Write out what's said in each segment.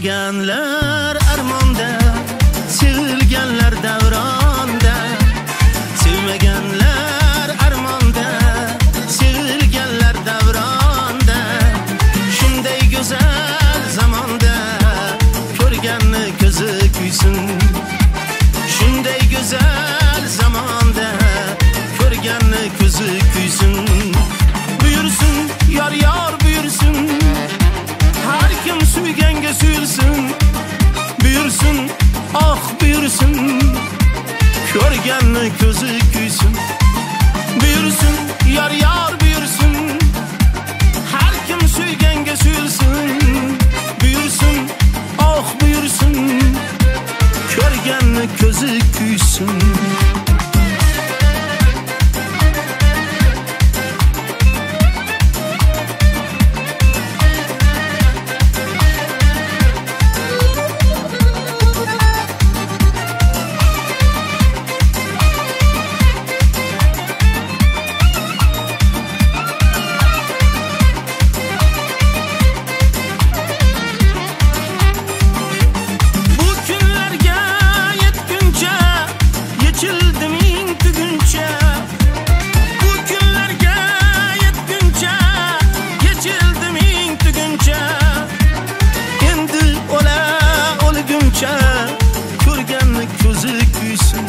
Sevganlar armonda, sevilganlar davronda. Sevmaganlar armonda, sevilganlar davronda. Shunday go'zal zamonda ko'rganni ko'zi kuysin. Shunday go'zal zamonda ko'rganni ko'zi kuysin. Buyursin yor yor buyursin, har kim suyganga suyulsin. Buyursin oh buyursin, ko'rganni ko'zi kuysin. Buyursin yor yor buyursin, har kim suyganga suyulsin. Buyursin oh buyursin, ko'rganni ko'zi kuysin. Ko'rganni ko'zi kuysin.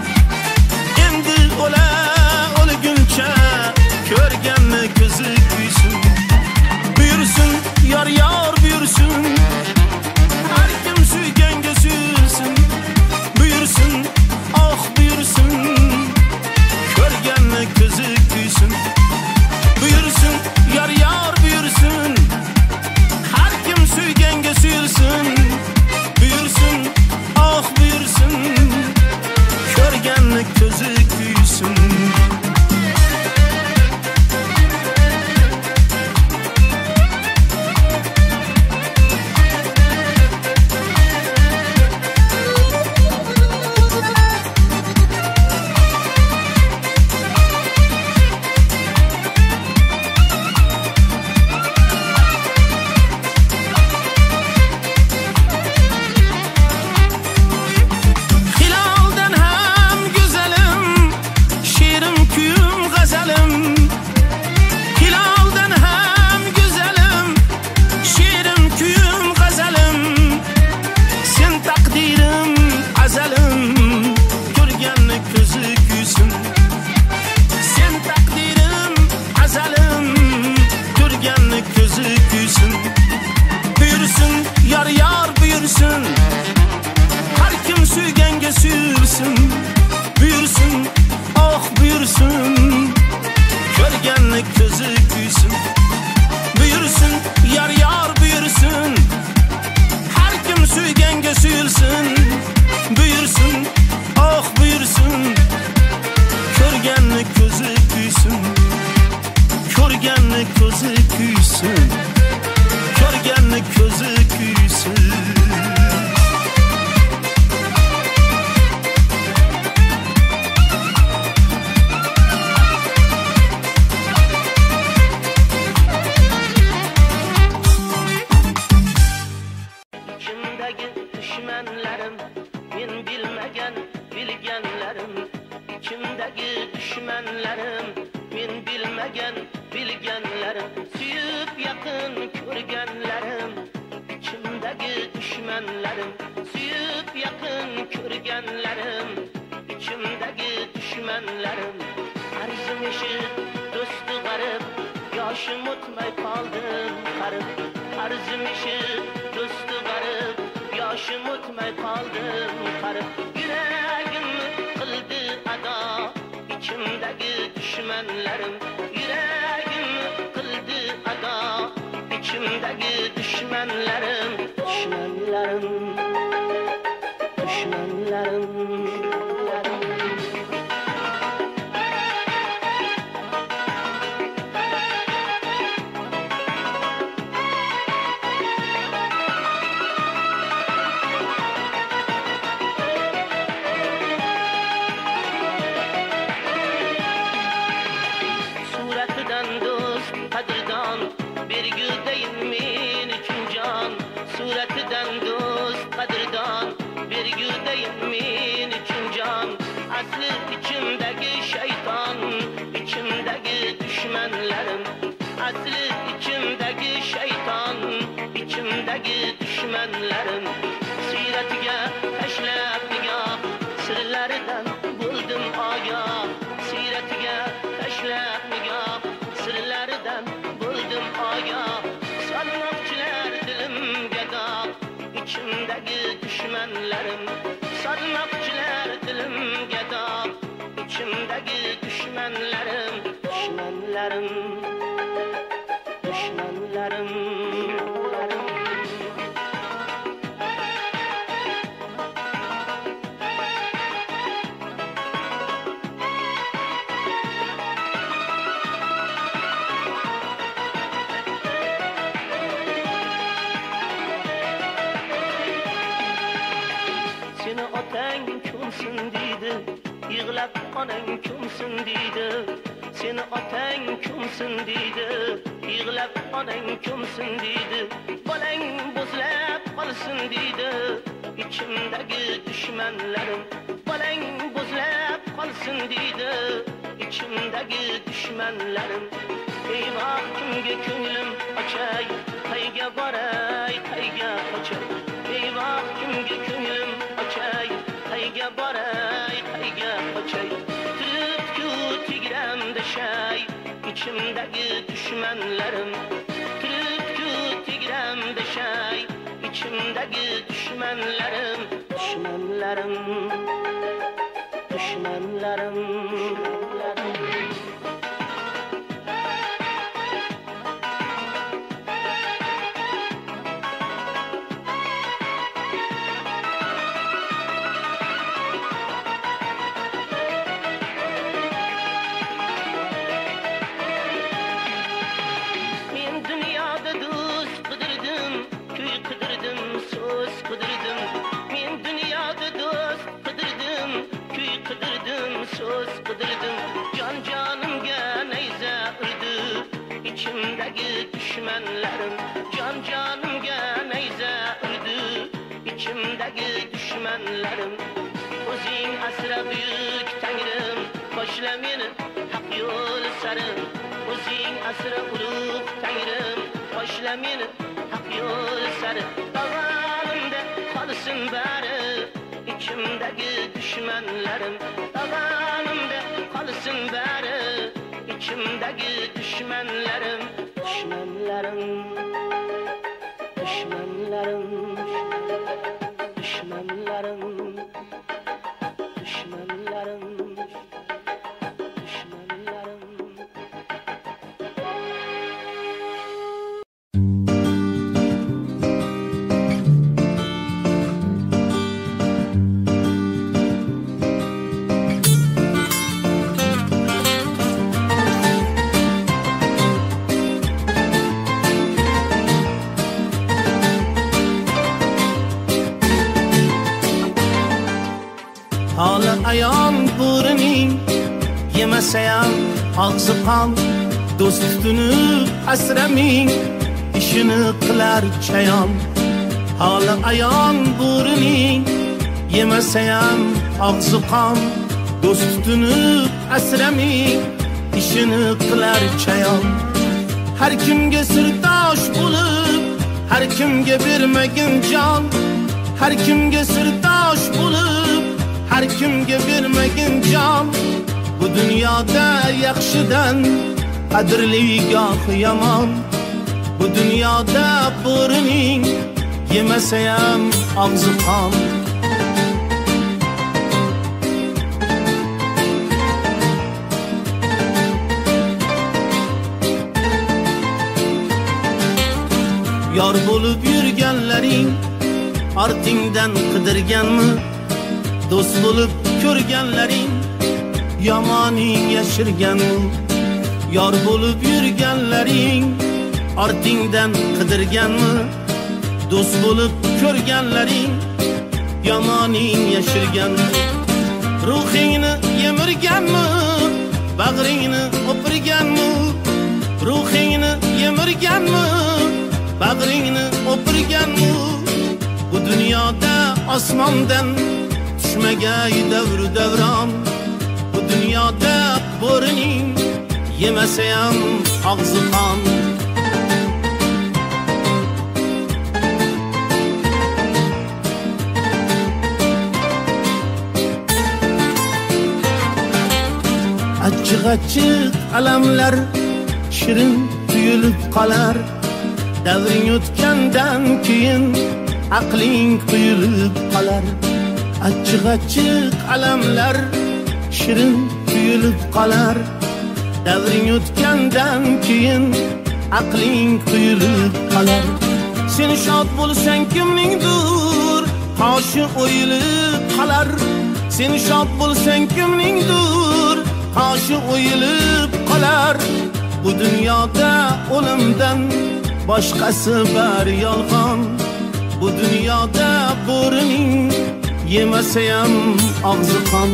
Endi o'la o'lguncha ko'rganni ko'zi kuysin. Buyursin yor yor buyursin, har kim suyganga suyulsin. Buyursin oh buyursin, ko'rganni ko'zi kuysin. Buyursin yor yor buyursin, har kim suyganga suyulsin. Buyursin oh buyursin, ko'rganni ko'zi kuysin. Suratidan do'st qadrdon bergudayin men uchun jon. İçimdeki düşmanlarım Siyretiga tashlab nigoh Sirlaridan buldum agah Siyretiga tashlab nigoh Sirlaridan buldum agah Salmoqchilar dilimga dog' İçimdeki düşmanlarım Salmoqchilar dilimga dog' İçimdeki düşmanlarım Düşmanlarım Seni otang kimsin deydi Yig'lab onang kimsin deydi Seni otang kimsin deydi Yig'lab onang kimsin deydi Bolang bo'zlab qolsin deydi İçimdeki düşmanlarım Bolang bo'zlab qolsin deydi İçimdeki düşmanlarım Eyvah kimga ko'nglim ochay Qayga boray qayga qochay Eyvah kimga ko'nglim ochay Qayga boray qayga qochay Tirib-ku tegramda shay İçimdeki düşmanlarım Tirib-ku tegramda shay İçimdeki düşmanlarım Düşmanlarım Düşmanlarım Söz kıdırdım can canımga neyze ırdı İçimdeki düşmanlarım can canımga neyze ırdı İçimdeki düşmanlarım O'zing asra büyük tangrim Boshla meni haq yo'l sari O'zing asra ulug' tangrim Boshla meni haq yo'l sari Davanimda qolsin bari İçimdeki düşmanlarım Davanimda qolsin bari İçimdeki düşmanlarım Düşmanlarım Düşmanlarım Düşmanlarım Düşmanlarım Hali ayon bo'rining yemasayam og'zi qon do'st tutunib asraming ishini qilar chayon Hali ayon bo'rining yemasayam og'zi qon do'st tutunib asraming ishini qilar chayon Har kimga sirdosh bo'lib har kimga bermagin jon Har kimga sirdosh bo'lib har kimga bermagin jon Bu dunyoda yaxshidan qadrli goh yomon Bu dunyoda bo'rining yemasayam og'zi qon Yor bo'lib yurganlaring ortingdan qidirganmi Do'st bo'lib ko'rganlaring yomoning yashirganmi Yor bo'lib yurganlaring ortingdan qidirganmi Do'st bo'lib ko'rganlaring yomoning yashirganmi Ruhingni yemirganmi bag'ringni o'pirganmi Ruhingni yemirganmi bag'ringni o'pirganmi Bu dunyoda osmondan tushmagay davr davron Bu dunyoda bo'rining yemasayam og'zi qon Achchiq alamlar shirin tuyulib qolar. Davring o'tgandan keyin aqling quyulib qolar. Achchiq alamlar shirin tuyulib qolar. Davring o'tgandan keyin aqling quyulib qolar. Sen shod bo'lsang kimningdir qoshi o'yilib qolar. Sen shod bo'lsang kimningdir qoshi o'yilib qolar. Bu dunyoda o'limdan boshqasi bor yolg'on. Bu dunyoda bo'rining yemasa ham og'zi qon.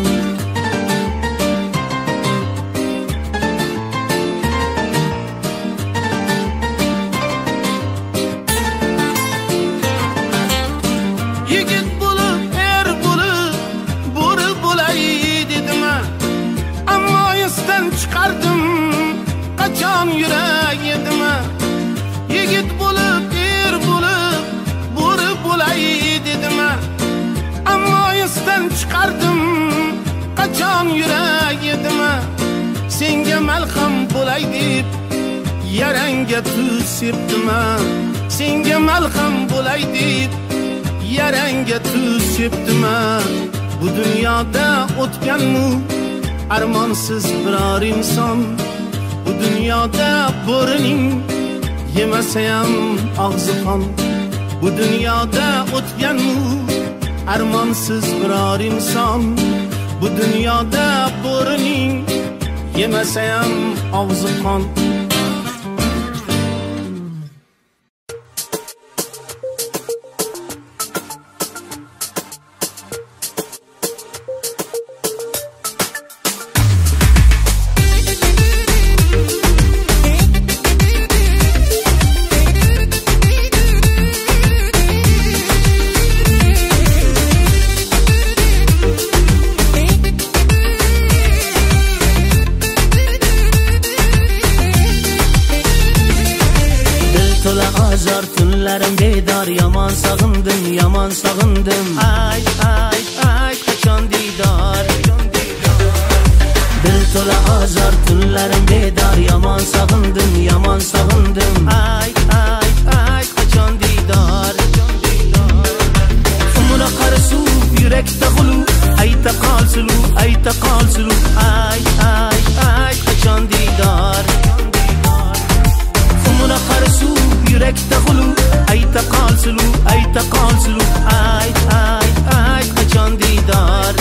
Yigit bo'lib, er bo'lib, bo'ri bo'lay dedim, ammo esdan chiqardim, qachon yurak yedim. Yigit bo'lib, er bo'lib, bo'ri bo'lay dedim, ammo esdan chiqardim, qachon yurak yedim. Senga malham bo'lay deb yarangga tuz sepdim. Senga malham bo'lay deb yarangga tuz sepdim. Bu dunyoda o'tganmi armonsiz biror inson. Bu dunyoda bo'rining yemasa ham og'zi qon. Bu dunyoda o'tganmi armonsiz biror inson. Bu dunyoda bo'rining yemasa ham og'zi qon. Tunlarim bedor, yomon sog'indim, yomon sog'indim. Ay, ay, ay, qachon diydor. Dil to'la azor, tunlarim bedor, yomon sog'indim, yomon sog'indim. Ay, ay, ay, qachon diydor. Umra qarasuv, yurakda xuluv, ayta qol suluv, ayta qol suluv. Ay, ay, ay, qachon diydor. Umra qarasuv, yurakda xuluv, ayta qol suluv, ayta qol suluv. Ay, ay, ay, qachon diydor.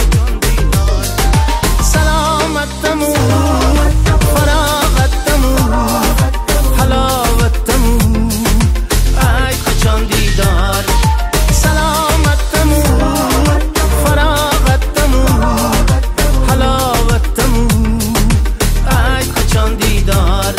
Salomatdamu, farog'atdamu, halovatdamu. Ay, qachon diydor. Salomatdamu, farog'atdamu, halovatdamu. Ay, qachon diydor.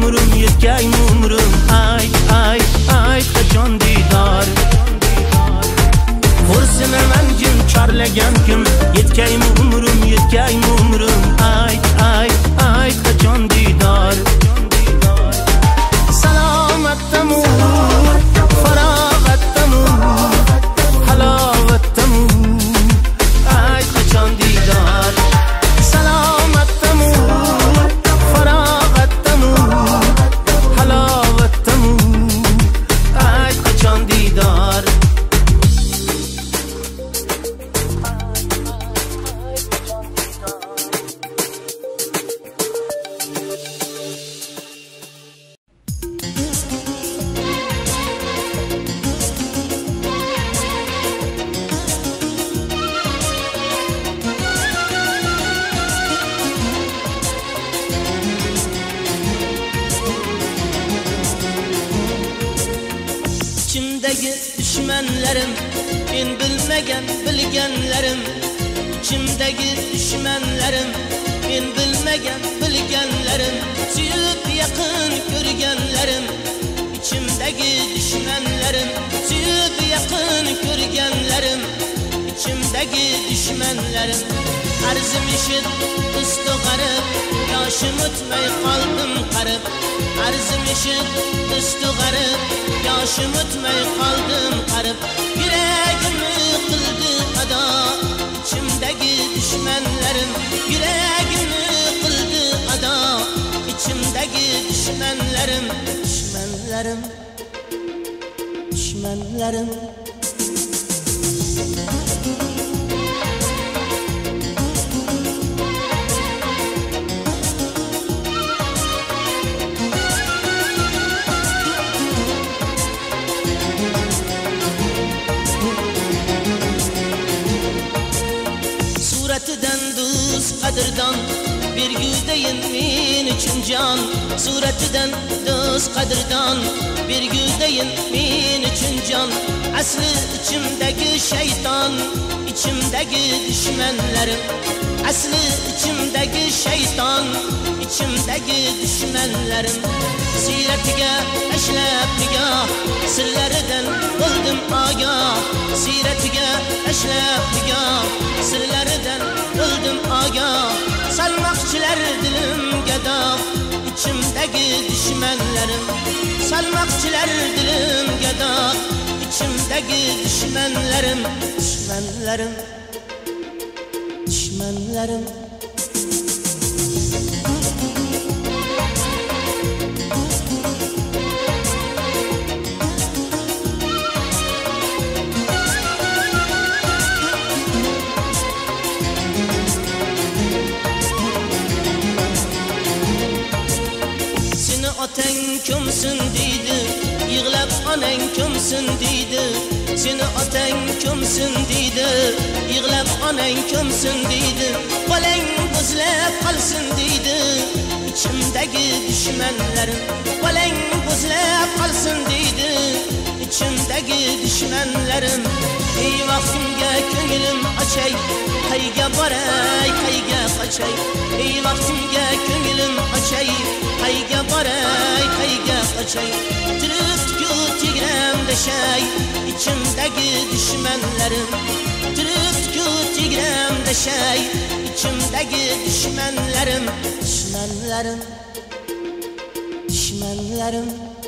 umrim yetkay umrim ayt qachon diydor Xo'rsina men jin chorlagan kim yetkay umrim ayt qachon diydor Salomatdamu farog'atdamu halovatdamu ayt qachon diydor Salomatdamu farog'atdamu halovatdamu ayt qachon diydor Düşmanlarım, ben bilmegen bilgenlerim İçimdeki düşmanlarım, ben bilmegen bilgenlerim Suyup yakın görgenlerim İçimdeki düşmanlarım, suyup yakın görgenlerim İçimdeki düşmanlarım Arzım işit, üstü garip Yaşım ötmey kaldım karıp Arzım işit, üstü garip Yaşım ötmey kaldım karıp Yüreğimi kıldı ada İçimdeki düşmanlarım Yüreğimi kıldı ada İçimdeki düşmanlarım Düşmanlarım Suratidan do'st qadrdan bergudayin men uchun jon Suratidan do'st qadrdan bergudayin men uchun jon Asli ichimdagi shayton ichimdagi dushmanlarim Asli ichimdagi shayton ichimdagi dushmanlarim Siyratiga tashlab nigoh sirlaridan bo'ldim ogoh Siyratiga tashlab nigoh sirlaridan bo'ldim ogoh Salmoqchilar dilimga dog' ichimdagi dushmanlarim Salmoqchilar dilimga dog' ichimdagi dushmanlarim Dushmanlarim Otang kimsin deydi, yig'lab onang kimsin deydi Seni otang kimsin deydi, yig'lab onang kimsin deydi Bolang bo'zlab qolsin deydi, ichimdagi dushmanlarim Bolang bo'zlab qolsin deydi, ichimdagi dushmanlarim Ey vaqtimga ko'nglim ochay, qayga boray, qayga qochay Ey vaqtimga ko'nglim ochay, qayga boray, qayga qochay Turibdi-ku tegramda shay, ichimdagi dushmanlarim Turibdi-ku tegramda shay, ichimdagi dushmanlarim Dushmanlarim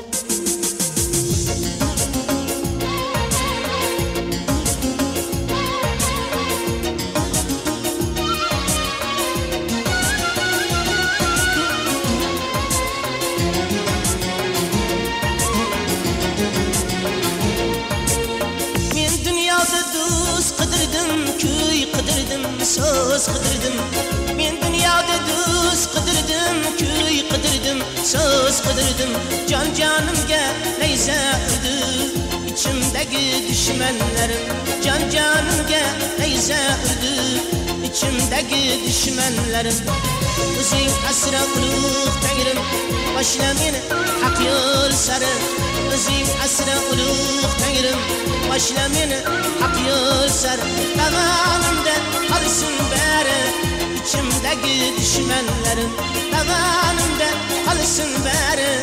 so'z qidirdim men dunyoda do'st qidirdim kuy qidirdim so'z qidirdim jon jonimga nayza urdi ichimdagi dushmanlarim jon jonimga nayza urdi ichimdagi dushmanlarim o'zing asra ulug' tangrim boshla meni haq yo'l sari o'zing asra ulug' tangrim boshla meni haq yo'l sari damonimda qolsin bari ichimdagi dushmanlarim damonimda qolsin bari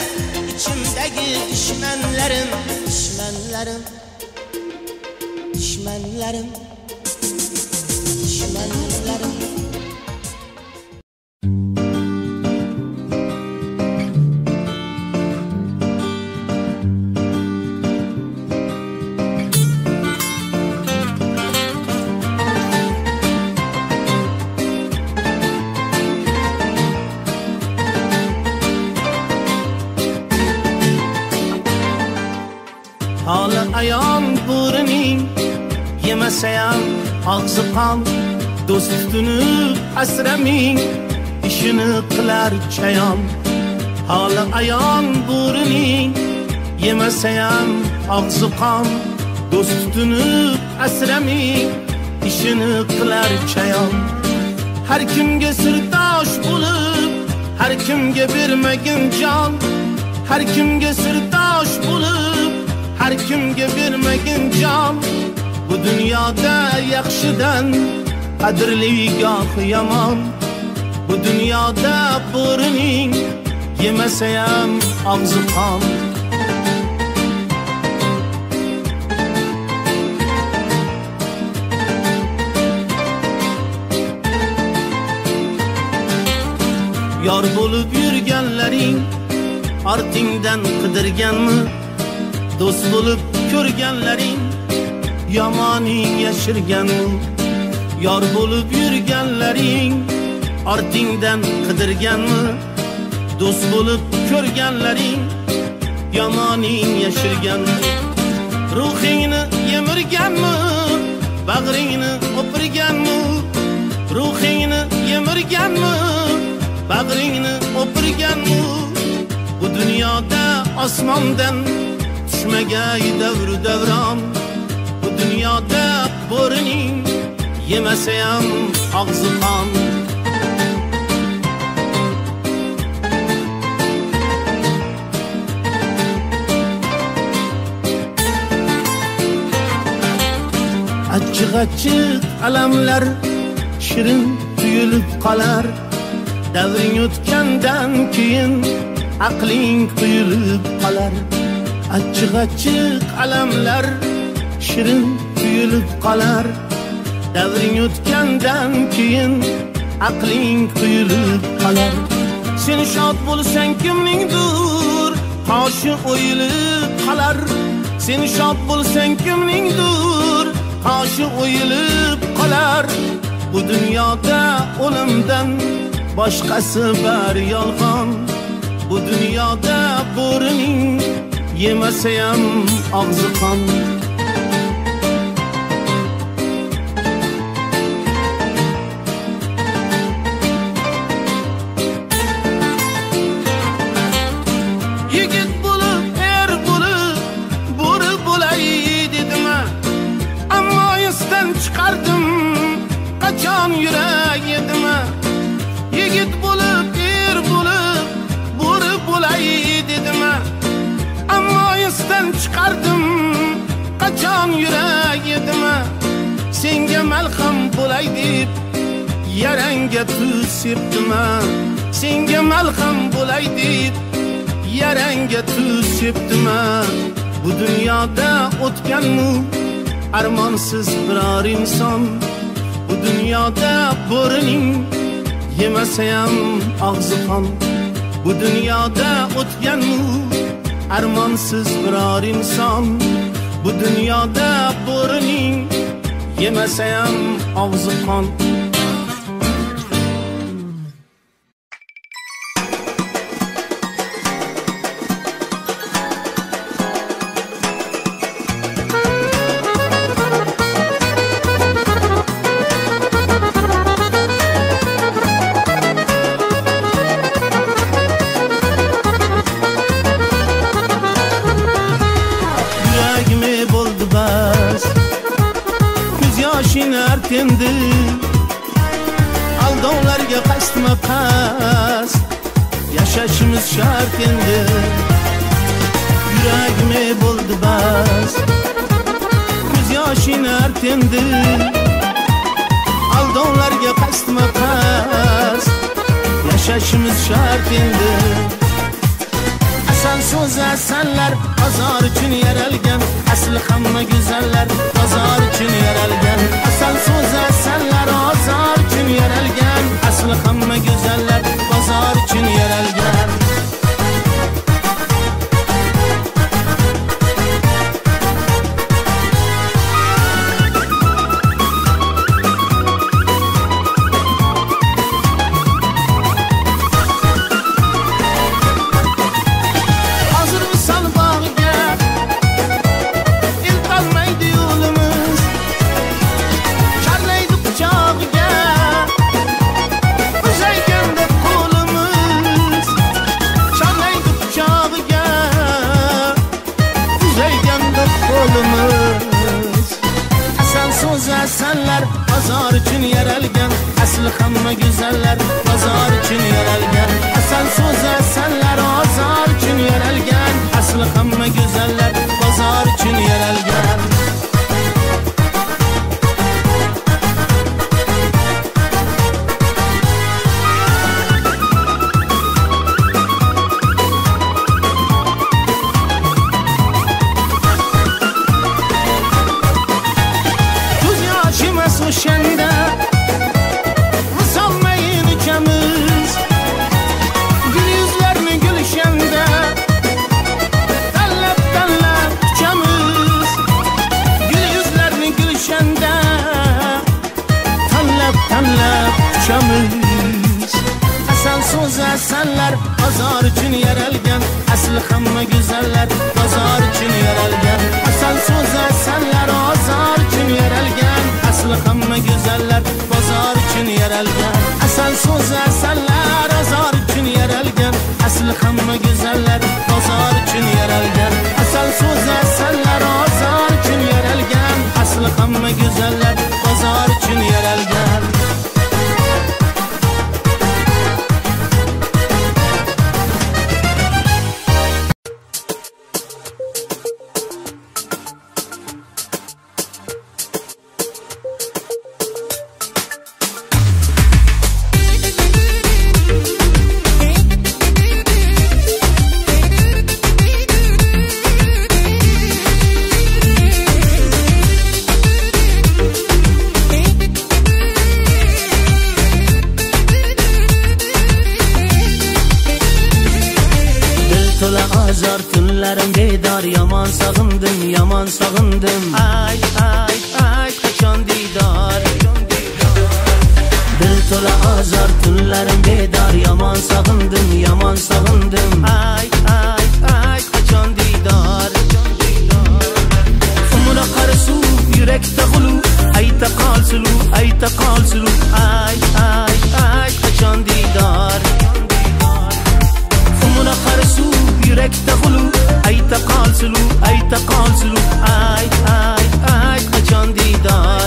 Düşmanlarım, düşmanlarım, düşmanlarım, düşmanlarım. Hali ayon bo'rining yemasayam og'zi qon, do'st tutunib asraming ishini qilar chayon. Hali ayon bo'rining yemasayam og'zi qon, do'st tutunib asraming ishini qilar chayon. Har kimga sirdosh bo'lib, har kimga bermagin jon, har kimga sirdosh bo'lib, har kimga bermagin jon. Bu dunyoda yaxshidan qadrli goh yomon, bu dunyoda bo'rining yemasayam og'zi qon. Yor bo'lib yurganlaring ortingdan qidirganmi? Do'st bo'lib ko'rganlaring yomoning yashirganmi? Yor bo'lib yurganlaring ortingdan qidirganmi? Do'st bo'lib ko'rganlaring yomoning yashirganmi? Ruhingni yemirganmi? Bag'ringni o'pirganmi? Ruhingni yemirganmi? Bag'ringni o'pirganmi? Bu dunyoda osmondan tushmagay davr davron, bu dunyoda bo'rining yemasayam og'zi qon. Achchiq-achchiq alamlar shirin tuyulib qolar, davring o'tgandan keyin aqling quyulib qolar. Achchiq-achchiq alamlar shirin tuyulib qolar, davring o'tgandan keyin aqling quyulib qolar. Sen shod bo'lsang kimningdir qoshi o'yilib qolar. Sen shod bo'lsang kimningdir qoshi o'yilib qolar. Bu dunyoda o'limdan boshqasi bor yolg'on, bu dunyoda bo'rining yemasayam og'zi qon. Yigit bo'lib, er bo'lib, bo'ri bo'lay dedim, ammo esdan chiqardim qachon yurak edim. Yigit bo'lib, er bo'lib, bo'ri bo'lay dedim, ammo esdan chiqardim qachon yurak edim. Senga malham bo'lay deb yarangga tuz sepdim, senga malham bo'lay deb yarangga tuz sepdim. Bu dunyoda o'tganmi armonsiz biror inson, bu dunyoda bo'rining yemasayam og'zi qon. Bu dunyoda o'tganmi armonsiz biror inson, bu dunyoda bo'rining yemasayam og'zi qon. Endi aldovlarga qasdma qasd yashashimiz shart endi. Yuragime bo'ldi bas, ko'z yoshing artendi. Aldovlarga qasdma qasd yashashimiz shart endi. Hasan so'z asanlar bozor uchun yaralgan, asli hamma go'zallar bozor uchun yaralgan. Hasan so'z asanlar bozor uchun yaralgan, asli hamma go'zallar bozor uchun yaralgan. Asanlar bozor uchun yaralgan, asli hamma go'zallar bozor uchun yaralgan. Asan so'z asanlar bozor uchun yaralgan, asli hamma go'zallar bozor uchun yaralgan. O'shanda musolmayin ukamiz, gul yuzlarni gulshanda tanlab uchamiz. Gul yuzlarni gulshanda tanlab uchamiz. Hasan so'z asanlar bozor uchun yaralgan, asli hamma go'zallar bozor uchun yaralgan. Hasan so'z asanlar bozor uchun yaralgan, asli hamma go'zallar bozor uchun yaralgan. Hasan so'z asanlar bozor uchun yaralgan, asli hamma go'zallar bozor uchun yaralgan. Hasan so'z asanlar bozor uchun yaralgan, asli hamma go'zallar bozor uchun yaralgan. Azar tunlarim bedor, yomon sog'indim, yomon sog'indim. Ay ay ay qachon diydor. Dil to'la azar tunlarim bedor, yomon sog'indim, yomon sog'indim. Ay ay ay qachon diydor. Umra qarsu yurakda g'ulu, ayta qol sulu, ayta qol sulu. Ay ay ay qachon diydor. Umra qarsu yurakda g'ulu, ayta qol sulu, ayta qol sulu. Ay ay ay qachon diydor.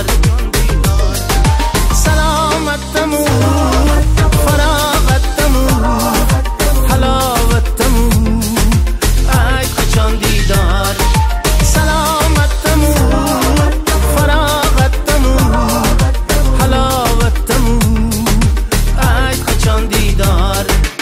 Salomatdamu, farog'atdamu, halovatdamu. Ay qachon diydor. Salomatdamu, farog'atdamu, halovatdamu. Ay qachon diydor.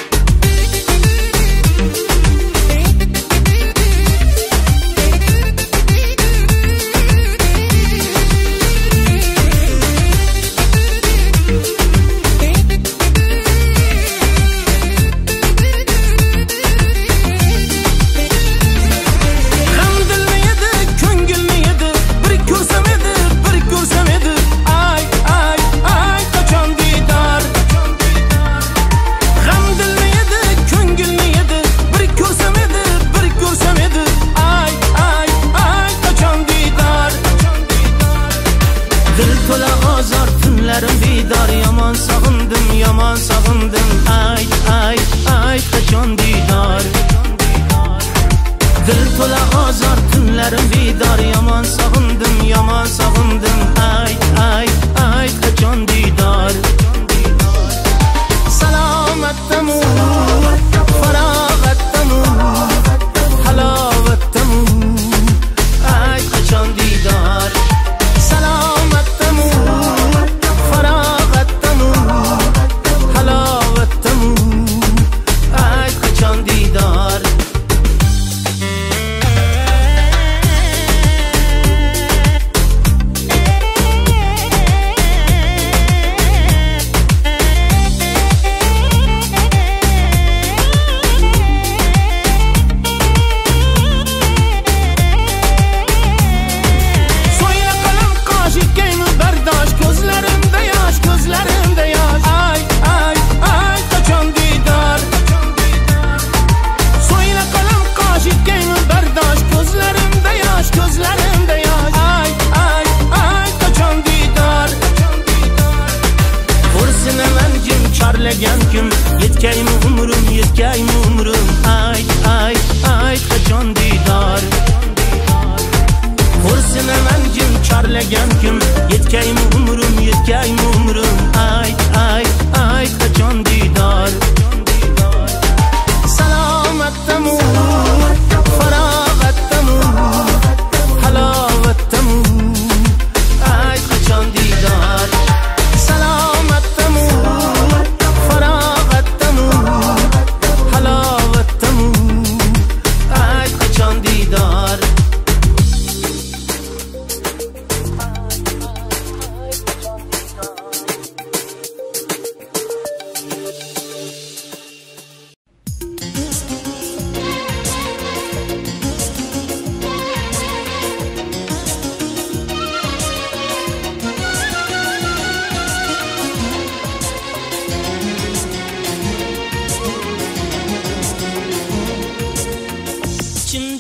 Yomon sog'indim, yomon sog'indim. Ay ay ay qachon diydor. Dil to'la ozor tunlarim bedor, yomon sog'indim, yomon sog'indim. Ay ay ay qachon diydor. Salomatdamu, farog'atdamu, halovatdamu. Ay qachon diydor. Salomatdamu, farog'atdamu, halovatdamu. Ay qachon diydor.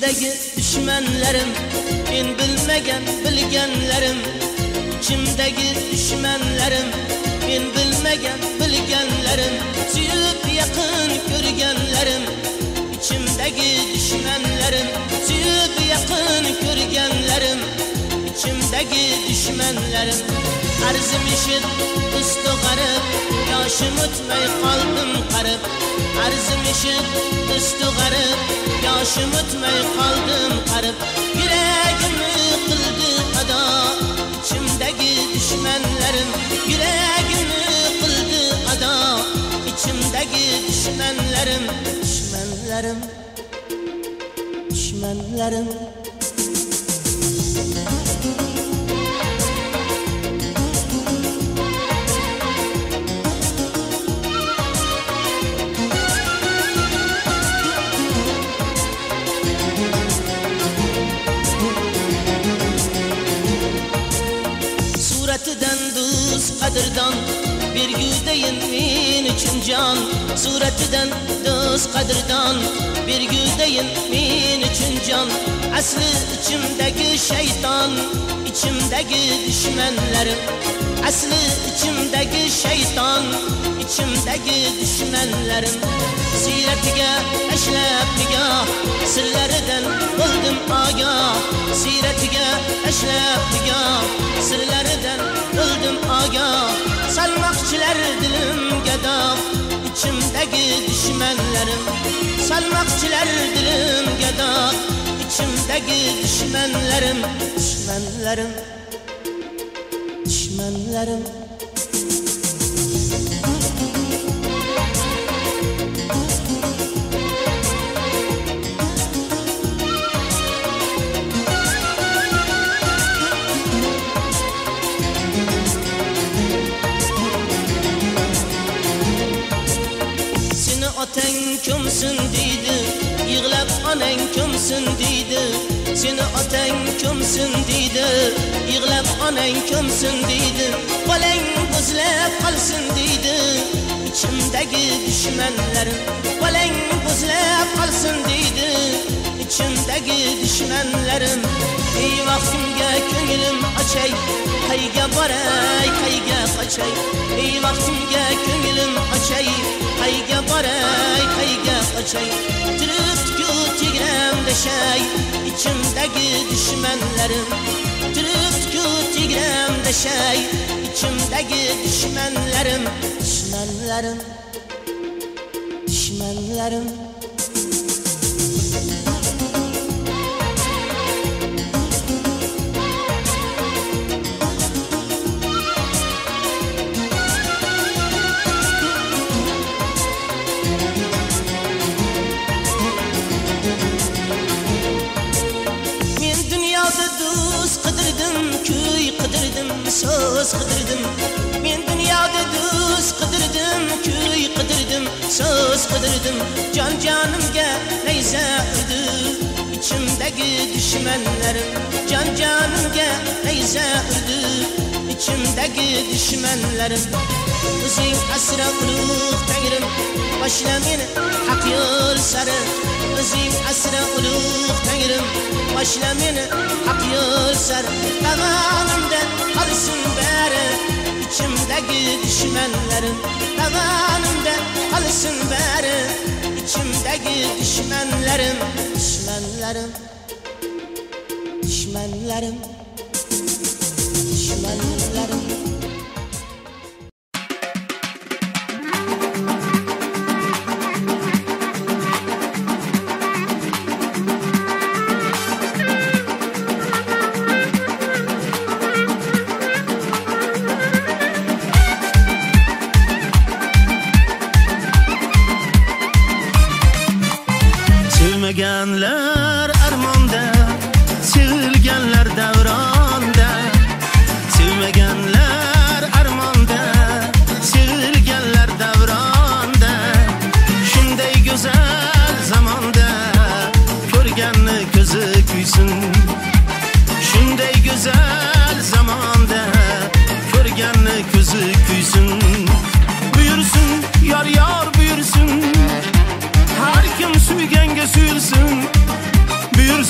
İçimdeki düşmanlarım, men bilmegen bilgenlerim. İçimdeki düşmanlarım, men bilmegen bilgenlerim. Suyup yakın görgenlerim. İçimdeki düşmanlarım, suyup yakın görgenlerim. İçimdeki düşmanlarım. Arzım eşit üstü garip, yaşım ötmey kaldım karıp. Arzım eşit üstü garip, yaşım ötmey kaldım karıp. Yüreğimi kıldı ada, içimdeki düşmanlarım. Yüreğimi kıldı ada, içimdeki düşmanlarım. Düşmanlarım, düşmanlarım. Suratidan do'st qadrdan bergudayin men uchun jon. Suratidan do'st qadrdan bergudayin men uchun jon. Asli ichimdagi shayton, ichimdagi dushmanlarim. Asli ichimdagi shayton, ichimdagi dushmanlarim. Siyratiga tashlab nigoh, sirlaridan bo'ldim ogoh. Siyratiga tashlab nigoh, sirlaridan bo'ldim ogoh. Salmoqchilar dilimga dog', ichimdagi dushmanlarim. Salmoqchilar dilimga dog', ichimdagi dushmanlarim. Dushmanlarim, dushmanlarim. Otang kimsin deydi, yig'lab onang kimsin deydi. Seni otang kimsin deydi, yig'lab onang kimsin deydi. Bolang buzlab qolsin deydi, ichimdagi dushmanlarim. Bolang buzlab qolsin deydi, ichimdagi dushmanlarim. Ey vaqtimga ko'nglim ochay, qayga boray, qayga qochay. Ey vaqtimga ko'nglim ochay, qayga boray, qayga qochay. Turibdi-ku tegramda shay, ichimdagi dushmanlarim. Turibdi-ku tegramda shay, ichimdagi dushmanlarim. Dushmanlarim, dushmanlarim. Söz qidırdım, men dunyoda do'st qidırdım, kuy qidırdım, söz qidırdım. Jon jonimga nayza urdi, ichimdagi dushmanlarim. Jon jonimga nayza urdi, ichimdagi dushmanlarim. O'zing asra ulug' Tangrim, boshla meni haq yo'l sari. O'zing asra ulug' Tangrim, boshla meni haq yo'l sari. Tamonimda qolsin bari, ichimdagi dushmanlarim. Tamonimda qolsin bari, ichimdagi dushmanlarim. Dushmanlarim, dushmanlarim, dushmanlarim. Sevmegenler armonda, sevilgenler davronda. Sevmegenler armonda, sevilgenler davronda. Shunday go'zal zamonda, ko'rganni ko'zi kuysin. Shunday go'zal zamonda, ko'rganni ko'zi kuysin. Buyursin, yor yor buyursin, har kim suyganga suyulsin. Buyursin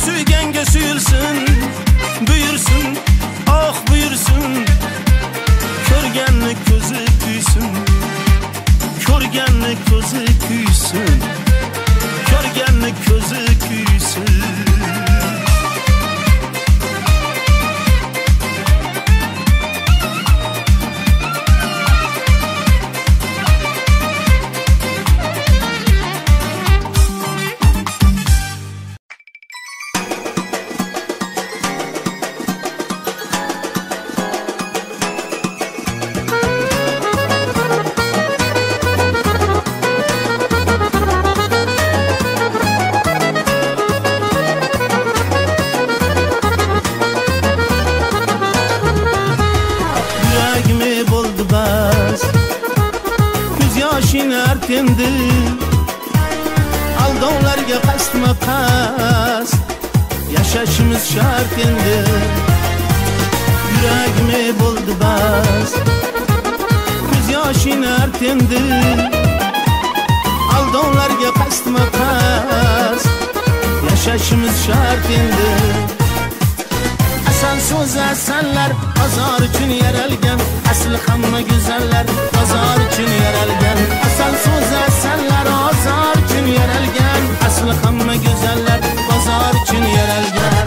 Süygenge suyulsun, buyursun, oh buyursun. Körgenni ko'zi kuysun, ko'rganni ko'zi kuysun, ko'rganni ko'zi kuysun. Endi aldovlarga qasdma qasd yashashimiz shart endi. Yuragime bo'ldi bas, ko'z yoshini artendi. Aldovlarga qasdma qasd yashashimiz shart endi. Asal so'z asallar bozor uchun yaralgan, asli hamma go'zallar bozor uchun yaralgan. Asal so'z asallar bozor uchun yaralgan, asli hamma go'zallar bozor uchun yaralgan.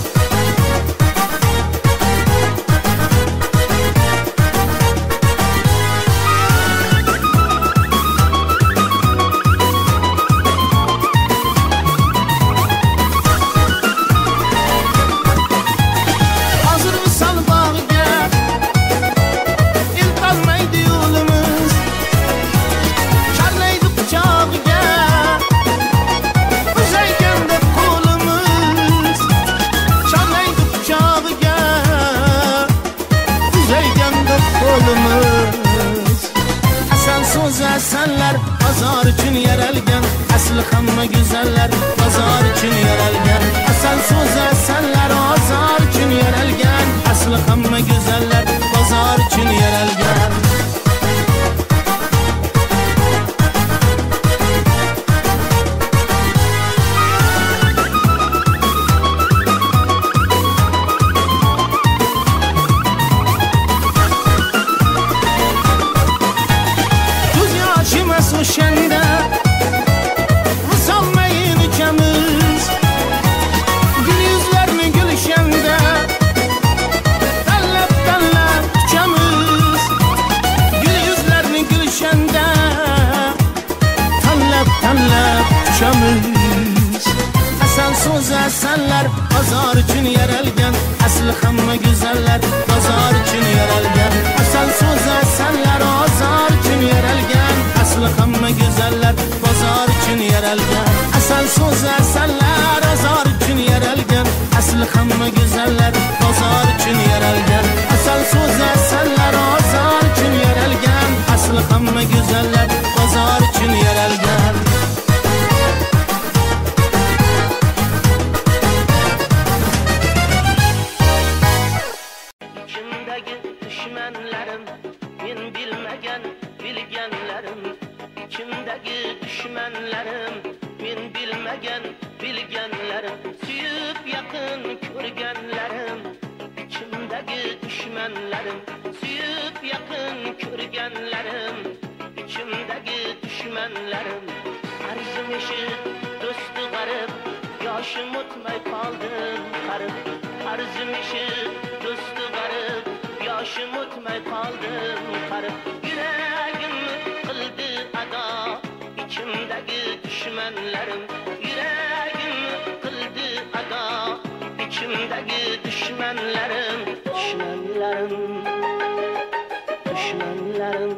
Asallar bozor uchun yaralgan, asli hamma go'zallar bozor uchun yaralgan. Asal so'z asallar bozor uchun yaralgan, asli hamma go'zallar bozor uchun yaralgan. O'shanda usolmayin uchamiz, gul yuzlarni gulshanda tanlab tanlab kuchamiz. Gul yuzlarni gulshanda tanlab tanlab kuchamiz. Asal so'z asallar bozor uchun yaralgan, asli hamma go'zallar bozor uchun yaralgan. Asal so'z asallar bozor uchun yaralgan, asli hamma go'zallar bozor uchun yaralgan. Asal so'z asallar bozor uchun yaralgan, asli hamma go'zallar bozor uchun yaralgan. Asal so'z asallar bozor uchun yaralgan, asli hamma go'zallar bozor uchun yaralgan. İçimdagi düşmanlarım, men bilmagan bilganlarim. İçimdagi düşmanlarım, men bilmagan bilganlarim. Suyup yaqin ko'rganlarim. İçimdagi düşmanlarım, suyup yaqin ko'rganlarim. İçimdagi düşmanlarım, arzim eshit do'sti g'arib, yoshim o'tmay qoldim qarib. Arzim eshit do'sti g'arib, yoshim o'tmay qoldim qarib. Yuragimni qildi ado ichimdagi dushmanlarim, yuragimni qildi ado ichimdagi dushmanlarim. Dushmanlarim, dushmanlarim.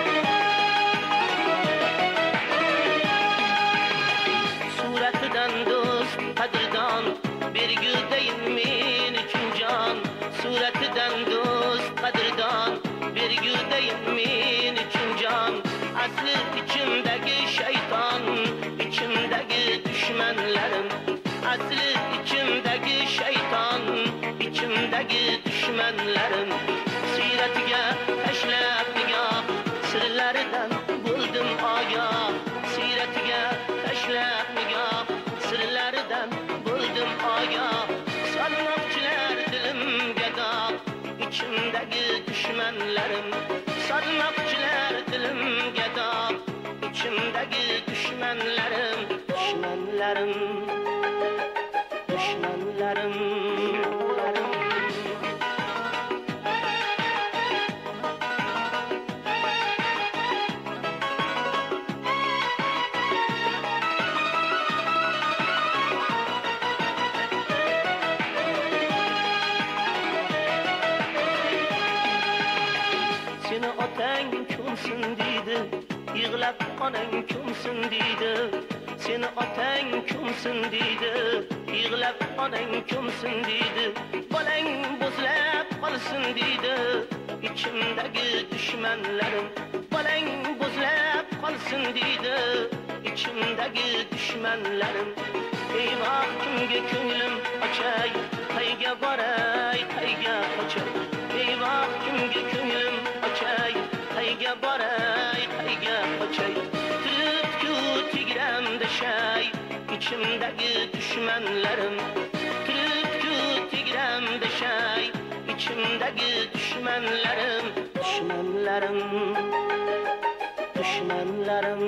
Suratidan ichimdagi dushmanlarim siyratiga tashlab nigoh sirlaridan bo'ldim ogoh siyratiga tashlab nigoh sirlaridan bo'ldim ogoh solmoqchilar dilimga dog' ichimdagi dushmanlarim solmoqchilar dilimga dog' ichimdagi dushmanlarim dushmanlarim dushmanlarim seni otang ko'msin deydi yig'lab onang ko'msin deydi seni otang ko'msin deydi yig'lab onang ko'msin deydi bolang bo'zlab qolsin deydi ichimdagi dushmanlarim bolang bo'zlab qolsin deydi ichimdagi dushmanlarim eyvoh kimga ko'nglim ochay qayga boray qayga qochay eyvoh kimga ko'nglim ochay qayga boray qayga qochay turibdi tegramda shay ichimdagi dushmanlarim turibdi tegramda shay ichimdagi dushmanlarim dushmanlarim dushmanlarim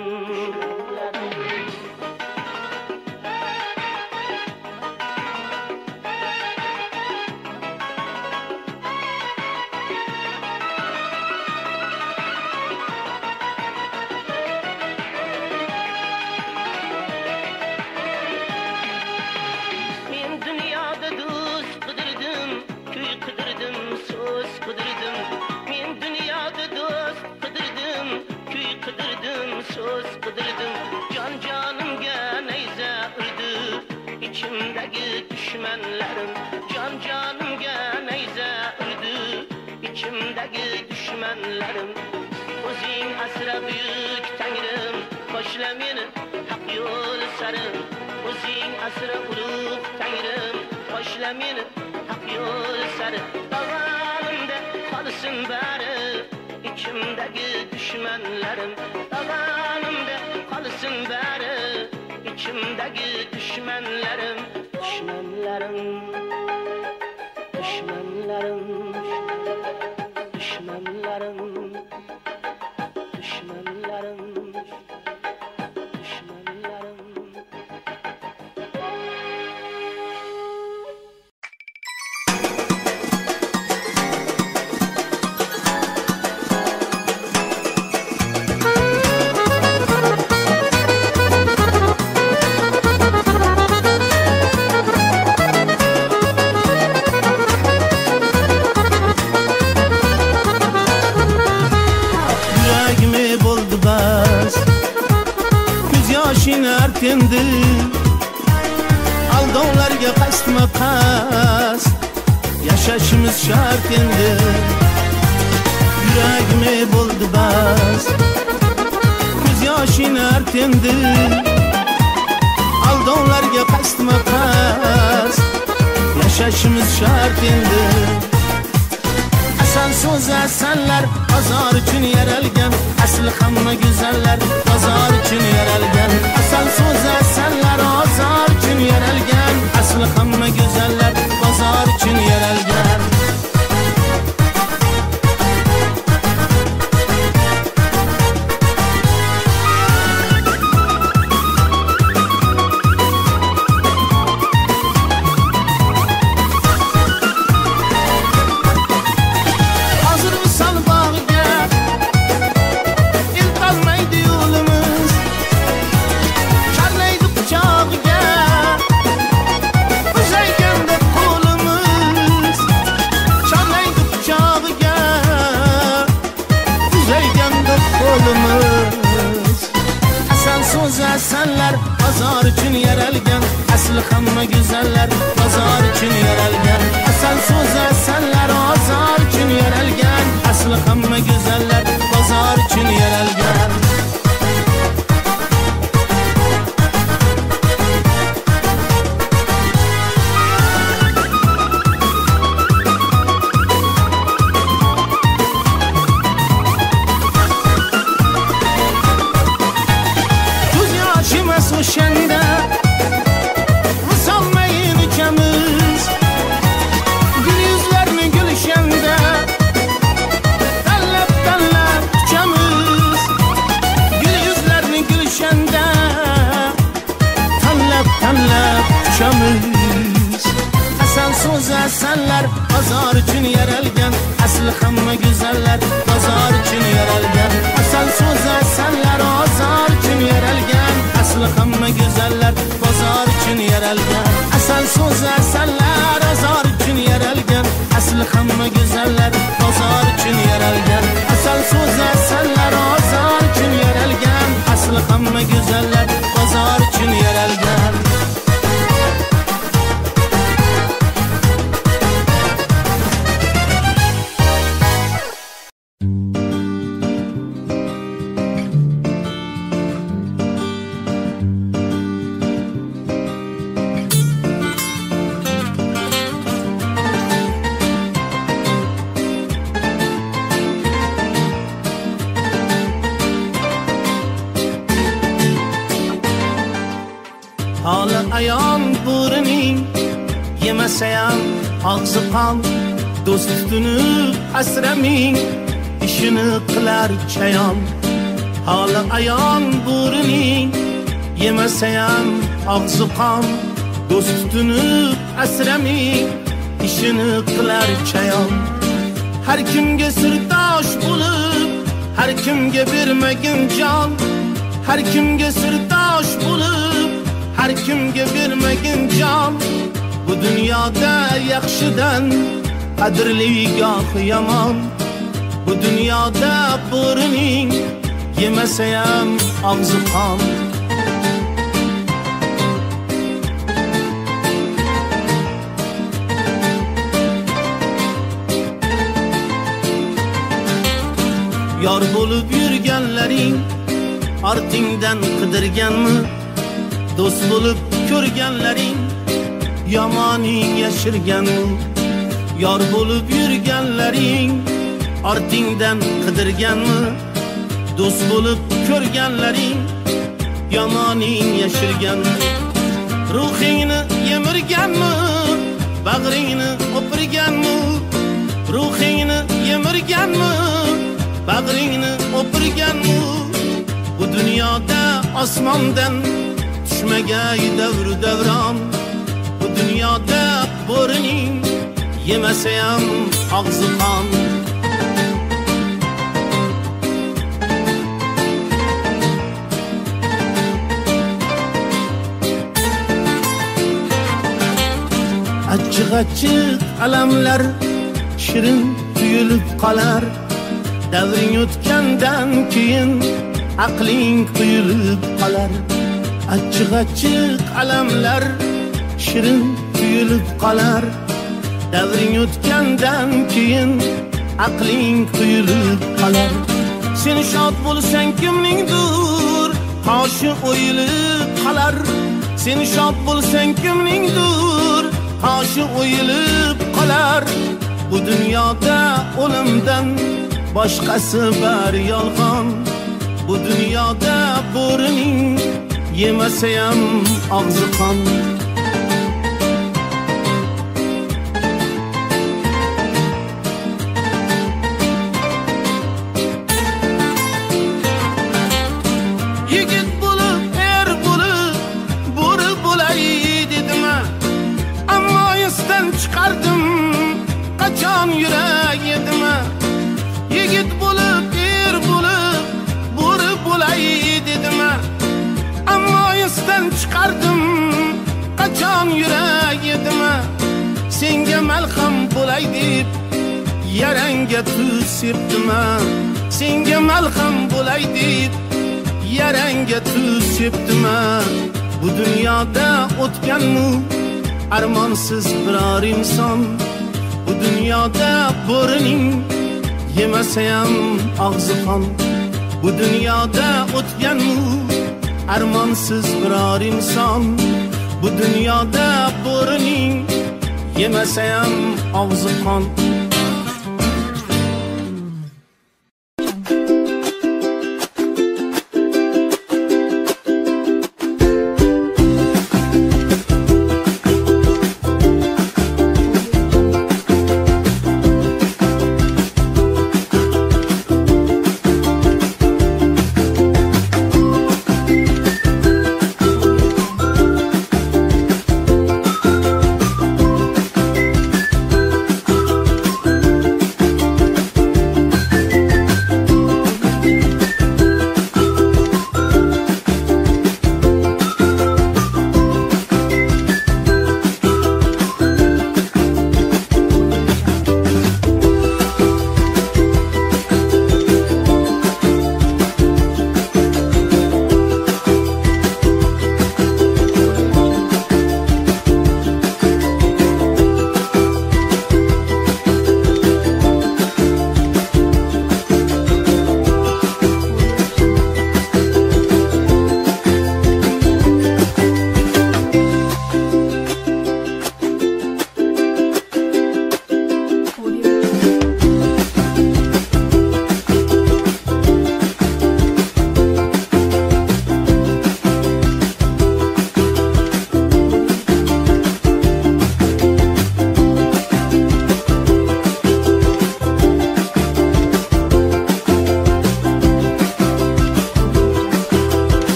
so'z qidirdim jon jonimga nayza urdi ichimdagi dushmanlarim jon jonimga nayza urdi ichimdagi dushmanlarim o'zing asra buyuk tangrim boshla meni haq yo'l sari o'zing asra ulug' tangrim boshla meni haq yo'l sari davonimda qolsin bari ichimdagi dushmanlarim davonimda qolsin bari ichimdagi dushmanlarim dushmanlarim dushmanlarim dushmanlarim dushmanlarim endi aldovlarga qasdma qasd yashashimiz shart endi yuragime bo'ldi bas ko'z yoshini artendi aldovlarga qasdma qasd yashashimiz shart endi asal so'z asallar bozor uchun yaralgan asli hamma go'zallar bozor uchun yaralgan asal so'z asallar bozor uchun yaralgan asli hamma go'zallar bozor uchun yaralgan asallar bozor uchun yaralgan asli hamma go'zallar bozor uchun yaralgan asal so'z asallar bozor uchun yaralgan asli hamma go'zallar bozor uchun yaralgan asallar bozor uchun yaralgan asli hamma go'zallar bozor uchun yaralgan asal so'z asallar bozor uchun yaralgan asli hamma go'zallar bozor uchun yaralgan asal so'z asallar bozor uchun yaralgan asli hamma go'zallar bozor uchun yaralgan asal so'z asallar bozor uchun yaralgan asli hamma go'zallar bozor uchun yaralgan Hali ayon bo'rining yemasayam og'zi qon do'st tutunib asraming ishini qilar chayon Hali ayon bo'rining yemasayam og'zi qon do'st tutunib asraming ishini qilar chayon Har kimga sirdosh bo'lib har kimga bermagin jon har kimga sirdosh bo'lib har kimga bermagin jon bu dunyoda yaxshidan qadrli goh yomon bu dunyoda bo'rining yemasayam og'zi qon yor bo'lib yurganlaring ortingdan qidirganmi do'st bo'lib ko'rganlaring yomoning yashirganmi yor bo'lib yurganlaring ortingdan qidirganmi do'st bo'lib ko'rganlaring yomoning yashirganmi ruhingni yemirganmi bag'ringni o'pirganmi ruhingni yemirganmi bag'ringni o'pirganmi bu dunyoda osmondan tushmagay davr davron bu dunyoda bo'rining yemasayam og'zi qon achchiq achchiq alamlar shirin tuyulib qolar davring o'tgandan keyin aqling quyulib qolar achchiq achchiq alamlar shirin tuyulib qolar davring o'tgandan keyin aqling quyulib qolar sen shod bo'lsang kimningdir qoshi o'yilib qolar sen shod bo'lsang kimningdir qoshi o'yilib qolar bu dunyoda o'limdan boshqasi bor yolg'on bu dunyoda bo'rining yemasayam og'zi qon yigit bo'lib er bo'lib bo'ri bo'lay dedim ammo esdan chiqardim qachon yurak yedim yigit bo'lib er bo'lib bo'ri bo'lay dedim ammo esdan chiqardim qachon yurak yedim senga malham bo'lay deb yarangga tuz sepdim senga malham bo'lay deb yarangga tuz sepdim bu dunyoda o'tganmi armonsiz biror inson bu dunyoda bo'rining yemasayam og'zi qon bu dunyoda o'tganmi armonsiz biror inson bu dunyoda bo'rining yemasayam og'zi qon